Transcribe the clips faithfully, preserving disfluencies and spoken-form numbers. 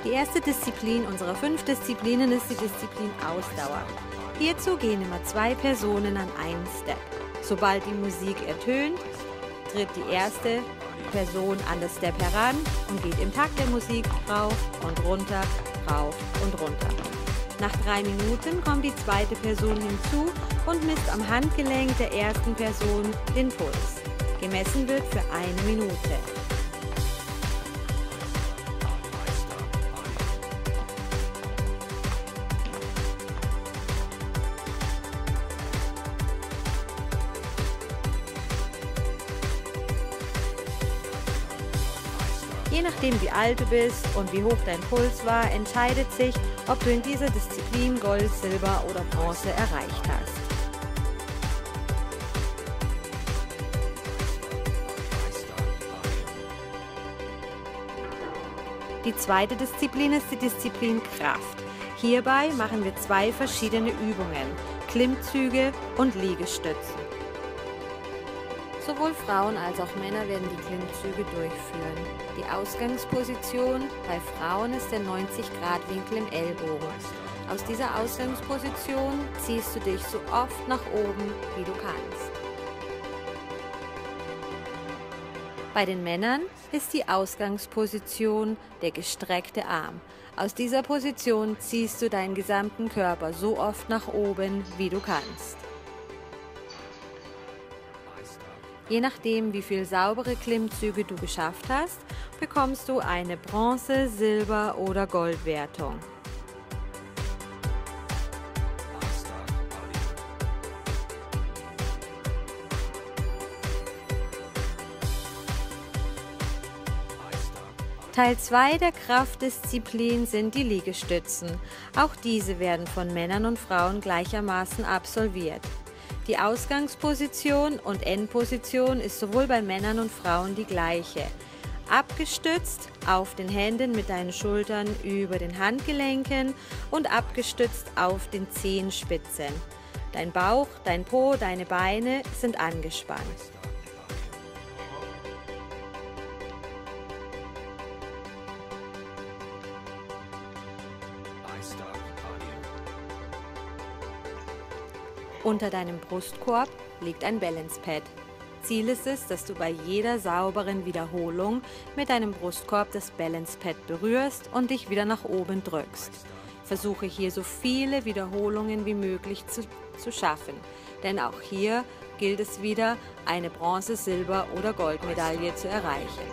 Die erste Disziplin unserer fünf Disziplinen ist die Disziplin Ausdauer. Hierzu gehen immer zwei Personen an einen Step. Sobald die Musik ertönt, tritt die erste Person an das Step heran und geht im Takt der Musik rauf und runter, rauf und runter. Nach drei Minuten kommt die zweite Person hinzu und misst am Handgelenk der ersten Person den Puls. Gemessen wird für eine Minute. Je nachdem, wie alt du bist und wie hoch dein Puls war, entscheidet sich, ob du in dieser Disziplin Gold, Silber oder Bronze erreicht hast. Die zweite Disziplin ist die Disziplin Kraft. Hierbei machen wir zwei verschiedene Übungen, Klimmzüge und Liegestützen. Sowohl Frauen als auch Männer werden die Klimmzüge durchführen. Die Ausgangsposition bei Frauen ist der neunzig Grad Winkel im Ellbogen. Aus dieser Ausgangsposition ziehst du dich so oft nach oben, wie du kannst. Bei den Männern ist die Ausgangsposition der gestreckte Arm. Aus dieser Position ziehst du deinen gesamten Körper so oft nach oben, wie du kannst. Je nachdem, wie viel saubere Klimmzüge du geschafft hast, bekommst du eine Bronze-, Silber- oder Goldwertung. Teil zwei der Kraftdisziplin sind die Liegestützen. Auch diese werden von Männern und Frauen gleichermaßen absolviert. Die Ausgangsposition und Endposition ist sowohl bei Männern und Frauen die gleiche. Abgestützt auf den Händen mit deinen Schultern über den Handgelenken und abgestützt auf den Zehenspitzen. Dein Bauch, dein Po, deine Beine sind angespannt. Unter deinem Brustkorb liegt ein Balance Pad. Ziel ist es, dass du bei jeder sauberen Wiederholung mit deinem Brustkorb das Balance Pad berührst und dich wieder nach oben drückst. Versuche hier so viele Wiederholungen wie möglich zu, zu schaffen, denn auch hier gilt es wieder, eine Bronze-, Silber- oder Goldmedaille zu erreichen.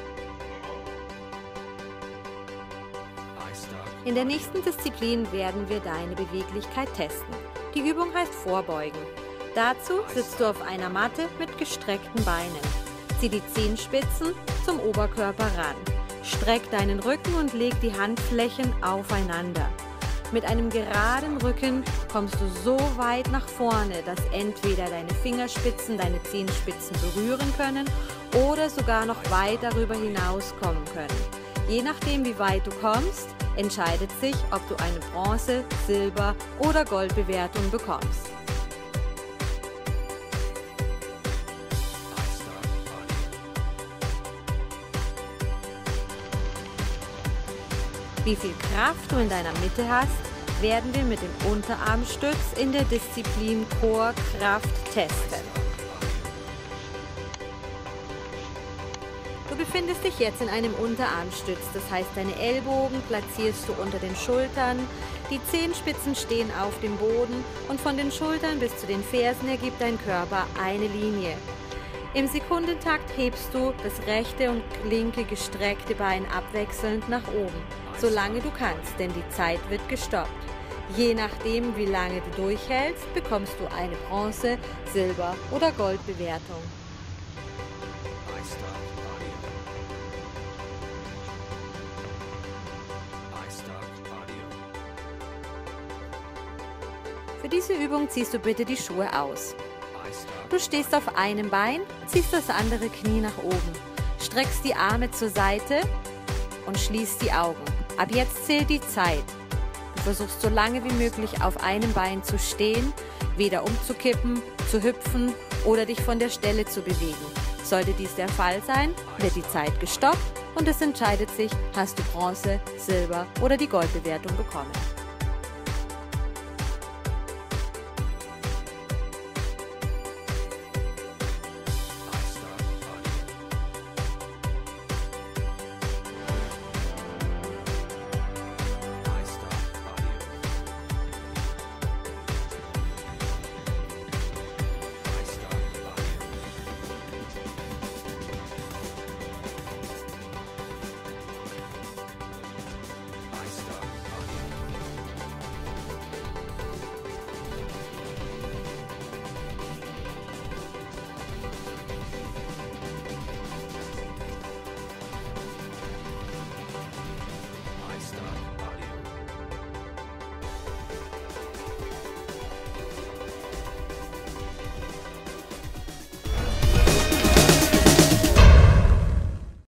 In der nächsten Disziplin werden wir deine Beweglichkeit testen. Die Übung heißt Vorbeugen. Dazu sitzt du auf einer Matte mit gestreckten Beinen. Zieh die Zehenspitzen zum Oberkörper ran. Streck deinen Rücken und leg die Handflächen aufeinander. Mit einem geraden Rücken kommst du so weit nach vorne, dass entweder deine Fingerspitzen deine Zehenspitzen berühren können oder sogar noch weit darüber hinaus kommen können. Je nachdem, wie weit du kommst, entscheidet sich, ob du eine Bronze-, Silber- oder Goldbewertung bekommst. Wie viel Kraft du in deiner Mitte hast, werden wir mit dem Unterarmstütz in der Disziplin Core Kraft testen. Du befindest dich jetzt in einem Unterarmstütz, das heißt, deine Ellbogen platzierst du unter den Schultern, die Zehenspitzen stehen auf dem Boden und von den Schultern bis zu den Fersen ergibt dein Körper eine Linie. Im Sekundentakt hebst du das rechte und linke gestreckte Bein abwechselnd nach oben, solange du kannst, denn die Zeit wird gestoppt. Je nachdem, wie lange du durchhältst, bekommst du eine Bronze-, Silber- oder Goldbewertung. Für diese Übung ziehst du bitte die Schuhe aus. Du stehst auf einem Bein, ziehst das andere Knie nach oben, streckst die Arme zur Seite und schließt die Augen. Ab jetzt zählt die Zeit. Du versuchst so lange wie möglich auf einem Bein zu stehen, weder umzukippen, zu hüpfen oder dich von der Stelle zu bewegen. Sollte dies der Fall sein, wird die Zeit gestoppt und es entscheidet sich, hast du Bronze, Silber oder die Goldbewertung bekommen.